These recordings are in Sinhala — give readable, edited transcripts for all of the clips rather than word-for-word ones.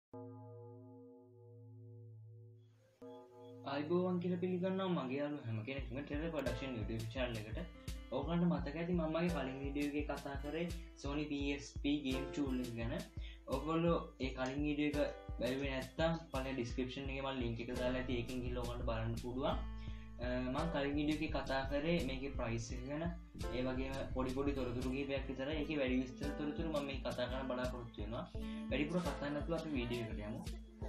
අයිබෝවන් කියලා පිළිගන්නවා මගේ යාළුවෝ හැම කෙනෙක්ම ටෙලර් ප්‍රොඩක්ෂන් YouTube channel එකට. ඕගොල්ලන්ට මතක ඇති මම මගේ කලින් වීඩියෝ එකේ කතා කරේ Sony PSP game tool එක ගැන. ඕගොල්ලෝ ඒ කලින් වීඩියෝ එක බැලුවේ නැත්නම් පළවෙනි description එකේ මම link එක දාලා ඇති ඒකෙන් ගිහලා ඕගොල්ලන්ට බලන්න පුළුවන්. මම කලින් වීඩියෝ එකේ කතා කරේ මේකේ price එක ගැන. ඒ වගේම පොඩි තොරතුරු කීපයක් විතරයි. ඒකේ වැඩි විස්තර තොරතුරු මම මේ කතා කරන්න බලාපොරොත්තු වෙනවා. වැඩිපුර කතා නැතුව අපි වීඩියෝ එකට යමු.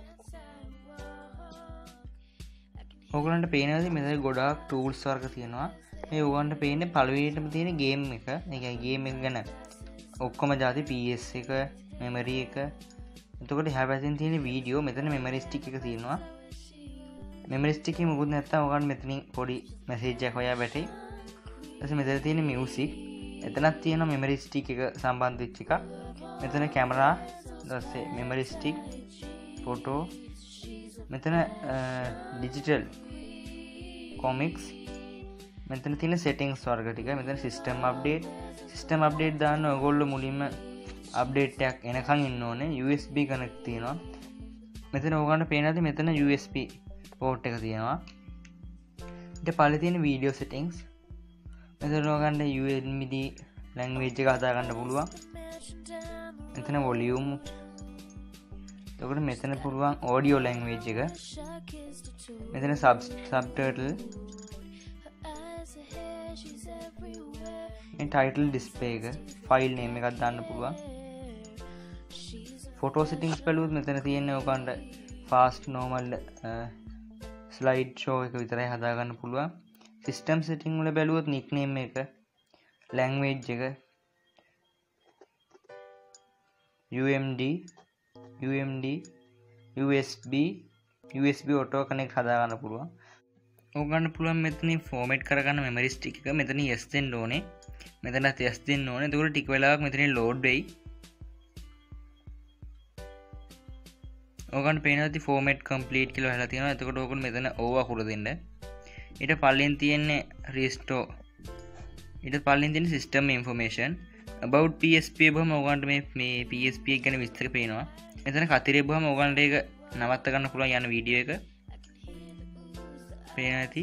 ඔයගලන්ට පේනවාද මෙතන ගොඩාක් ටූල්ස් වර්ග තියෙනවා. මේ ඔයගලන්ට පේන්නේ පළවෙනිටම තියෙන ගේම් එක. ඒ කියන්නේ ගේම් එක ගැන ඔක්කොම જાති PS එක, මෙමරි එක. එතකොට එහා පැත්තෙන් තියෙන වීඩියෝ මෙතන මෙමරි ස්ටික් එක තියෙනවා. මෙමරි ස්ටික් එකේ මොකුත් නැත්තම් ඔයගලන්ට මෙතනින් පොඩි මැසේජ් එකක් හොයා වැටේ. ඊට මෙතන තියෙන මියුසික්. එතනක් තියෙනවා මෙමරි ස්ටික් එක සම්බන්ධ වෙච්ච එක. මෙතන කැමරා, ඊට පස්සේ මෙමරි ස්ටික්, ෆොටෝ. මෙතන ඩිජිටල් කොමික්ස්. මෙතන තියෙන සෙටින්ග්ස් වර්ග ටික. මෙතන සිස්ටම් අප්ඩේට් දාන්න ඔයගොල්ලෝ මුලින්ම අප්ඩේට් එකක් එනකන් ඉන්න ඕනේ. USB කනෙක්ට් තියෙනවා. මෙතන ඔයගොල්ලන්ට පේනවාද මෙතන USB පෝට් එක තියෙනවා. ඊට පස්සේ තියෙන වීඩියෝ සෙටින්ග්ස්. මෙතන ඔයගොල්ලන්ට UMD ලැන්ග්වේජ් එක හදා ගන්න පුළුවන්. මෙතන වොලියුම්. එතකොට මෙතන පුළුවන් ඔඩියෝ ලැන්ග්වේජ් එක. මෙතන සබ්ටයිටල්. මේ ටයිටල් ඩිස්ප්ලේ එක, ෆයිල් නේම් එකක් දාන්න පුළුවන්. ෆොටෝ සෙටින්ග්ස් බලුවොත් මෙතන තියෙන්නේ ඔයගොල්ලන්ට ෆාස්ට් නෝමල් ස්ලයිඩ් ෂෝ එක විතරයි හදා ගන්න පුළුවන්. සිස්ටම් සෙටින්ග් වල බලුවොත් නික්නේම් එක, ලැන්ග්වේජ් එක, UMD, USB auto connect හදා ගන්න පුළුවන්. ඔයගොල්ලන්ට පුළුවන් මෙතනින් ෆෝමැට් කරගන්න මෙමරි ස්ටික් එක. මෙතන yes දෙන්න ඕනේ. මෙතනත් yes දෙන්න ඕනේ. එතකොට ටික වෙලාවක් මෙතනින් ලෝඩ් වෙයි. ඔයගොල්ලන්ට පේනවා ඇති ෆෝමැට් කම්ප්ලීට් කියලා හදලා තියෙනවා. එතකොට ඔයගොල්ලෝ මෙතන ඕව අකුර දෙන්න. ඊට පල්ලෙන් තියෙන්නේ restore. ඊට පල්ලෙන් තියෙන system information about PSP බහම ඔයගොල්ලන්ට මේ PSP එක ගැන විස්තර පේනවා. මෙතන කතිරේ බහම ඔයගොල්ලන්ට ඒක නවත්ත ගන්න පුළුවන් යන වීඩියෝ එක. පේනවා ඇති.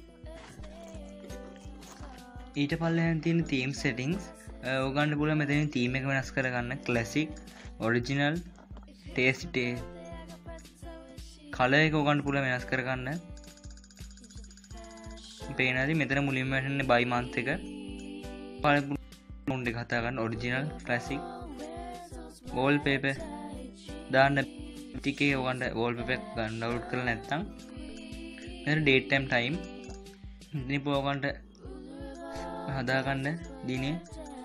ඊට පල්ලෙන් තියෙන theme settings. ඔයගොල්ලන්ට පුළුවන් මෙතනින් theme එක වෙනස් කරගන්න. classic, original, taste, color එක ඔයගොල්ලන්ට පුළුවන් වෙනස් කරගන්න. පේනවා ඇති මෙතන මුලින්ම වැටෙන්නේ by month එක. පළවෙනි sound එක හදා ගන්න original, classic, wallpaper දාන්න. ටිකේ ඔයගොල්ලන්ට wallpaper ගන්න ඩවුන්ලෝඩ් කරලා නැත්නම් මෙතන date time ඉතින් ඔයගොල්ලන්ට හදා ගන්න දිනේ.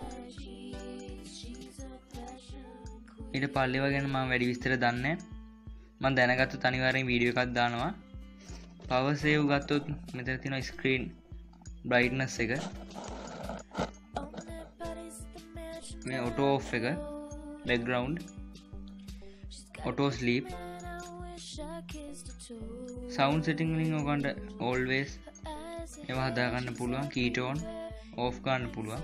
ඊට පල්ලේ වගේ මම වැඩි විස්තර දන්නේ නැහැ. මම දැනගත්තොත් අනිවාර්යෙන් වීඩියෝ එකක් දානවා. power save ගත්තොත් මෙතන තියෙනවා screen brightness එක. මේ auto off එක, background, auto sleep, sound setting වලින් ඔයගොල්ලන්ට always ඒවා හදා ගන්න පුළුවන්. key tone off ගන්න පුළුවන්.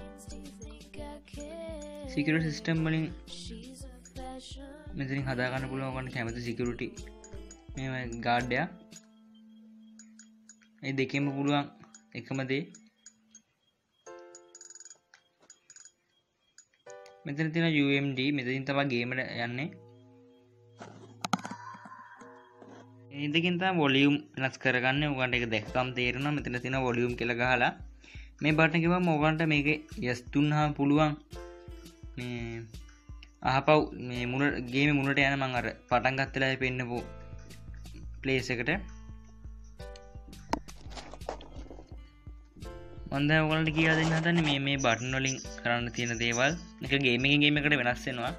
security system වලින් මෙතනින් හදා ගන්න පුළුවන් ඔයගොල්ලන්ට කැමති security මේ guard එක. මේ දෙකෙන්ම පුළුවන් එකම දේ. මෙතන තියෙන UMD මෙතනින් තමයි ගේම් එක යන්නේ. මේ දෙකෙන් තමයි වොලියුම් වෙනස් කරගන්නේ. ඔයගොල්ලන්ට ඒක දැක්කම තේරෙනවා. මෙතන තියෙන වොලියුම් කියලා ගහලා මේ බටන් එක ගිහම ඔයගොල්ලන්ට මේකේ yes දුන්නාම පුළුවන් මේ අහපව් මේ මුල ගේමේ මුලට යන මම අර පටන් ගත්ත වෙලාවේ පෙන්නපු ප්ලේස් එකට මම දැන් ඔයගොල්ලන්ට කියලා දෙන්න හදන්නේ මේ බටන් වලින් කරන්න තියෙන දේවල්. මේක ගේම් එකකින් ගේම් එකකට වෙනස් වෙනවා.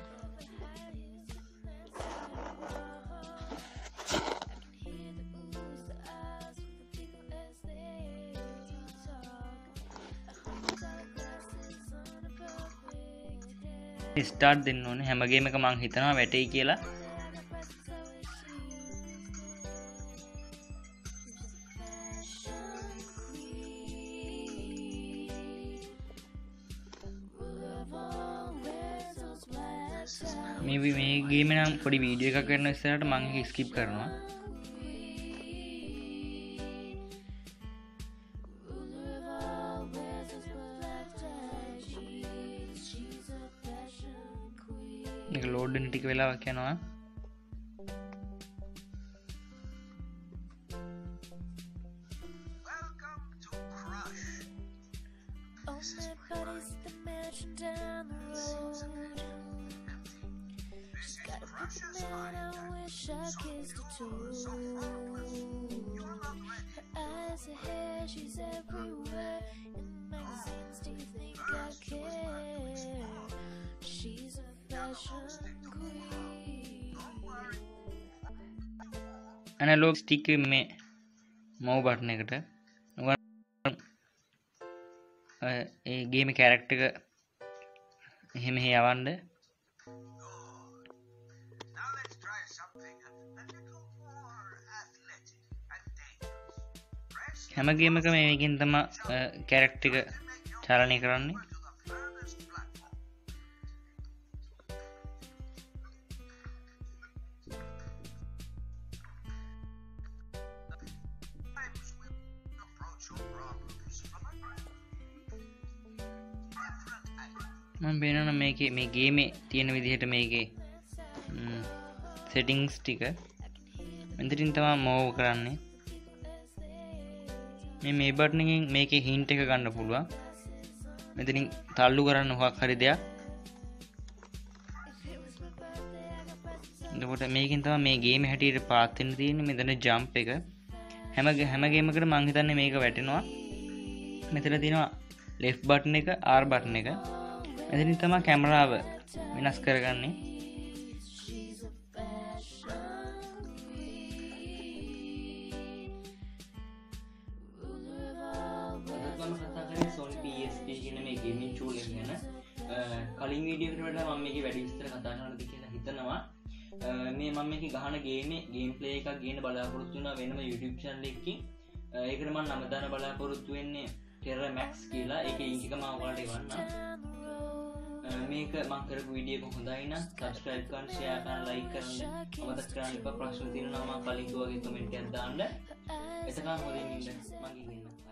ස්ටාර්ට් දෙන්න ඕනේ. හැම ගේම් එක මං හිතනවා වැටෙයි කියලා. මේ ගේම නම් පොඩි වීඩියෝ එකක් කරන ඉස්සරහට මම ඒක ස්කිප් කරනවා. මේක ලෝඩ් වෙන ටික වෙලාවක් යනවා. Analog stick में माउ बटन එකට ඒ ගේම කැරක්ටර් එක එහෙම යවන්න. හැම ගේම් එකම මේකෙන් තමයි කැරක්ටර් එක චලනය කරන්නේ. මම බලනවා මේකේ මේ ගේමේ තියෙන විදිහට මේකේ settings ටික මෙතනින් තමයි move කරන්නේ. මේ බටන් එකෙන් මේකේ hint එක ගන්න පුළුවන්. මෙතනින් තල්ලු කරන්න මොකක් හරි දෙයක්. එතකොට මේකෙන් තමයි මේ ගේමේ හැටියට පාත් වෙන්න තියෙන්නේ. මෙතන jump එක හැම ගේම් එකකටම මම හිතන්නේ මේක වැටෙනවා. මෙතන තියෙනවා left button එක R button එක. මෙතනින් තමයි කැමරාව වෙනස් කරගන්නේ. Sony PSP කියන මේ ගේමින් ටූල් එක ගැන කලින් වීඩියෝ එකට වඩා මම මේකේ වැඩි විස්තර කතා කරන්නද කියලා හිතනවා. මේ මම මේකේ ගහන ගේම් ප්ලේ එකක් ගේන්න බලාපොරොත්තු වෙනවා වෙනම YouTube channel එකකින්. ඒකට මම නම දාන්න බලාපොරොත්තු වෙන්නේ Terra Max කියලා. ඒකේ link එක මම ඔයාලට එවන්නම්. මේක මම කරපු වීඩියෝ එක හොඳයි නම් subscribe කරන්න, share කරන්න, like කරන්න අමතක කරන්න එපා. ප්‍රශ්න තියෙනවා නම් මම කලින් කිව්වා වගේ comment එකක් දාන්න. එතකන් හොඳින් ඉන්න. මම ඉන්නවා.